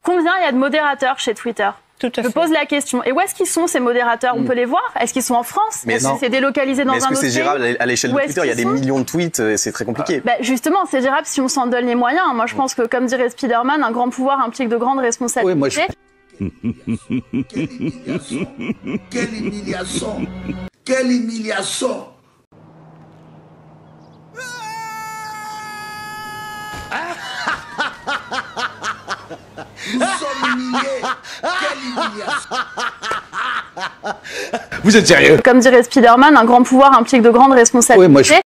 Combien il y a de modérateurs chez Twitter? Tout à fait. Je pose la question. Et où est-ce qu'ils sont, ces modérateurs? On peut les voir? Est-ce qu'ils sont en France? Est-ce que c'est délocalisé dans un autre pays? Est-ce que c'est gérable à l'échelle de Twitter? Il y a des millions de tweets, c'est très compliqué. Justement, c'est gérable si on s'en donne les moyens. Moi, je pense que, comme dirait Spider-Man, un grand pouvoir implique de grandes responsabilités. Oui, moi, Quelle humiliation! Quelle humiliation! Quelle humiliation! Nous sommes humiliés! Quelle humiliation! Vous êtes sérieux? Comme dirait Spider-Man, un grand pouvoir implique de grandes responsabilités. Oui, moi,